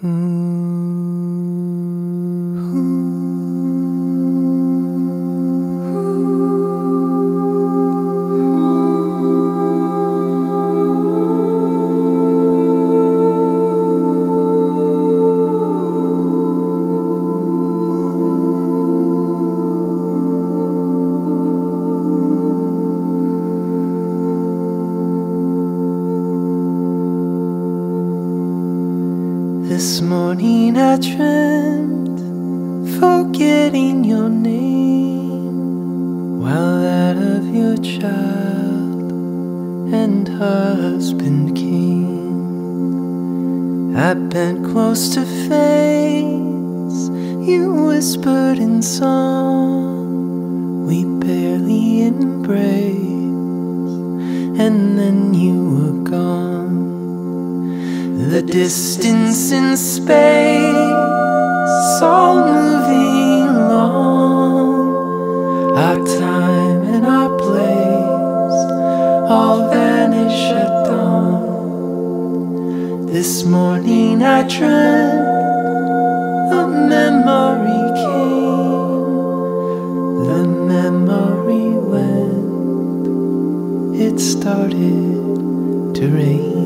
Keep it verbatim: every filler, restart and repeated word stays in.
This morning I dreamt, forgetting your name, while that of your child and husband king. I bent close to face, you whispered in song, we barely embraced, and then you were gone. The distance in space, all moving along, our time and our place, all vanish at dawn. This morning I dreamt, a memory came, the memory when it started to rain.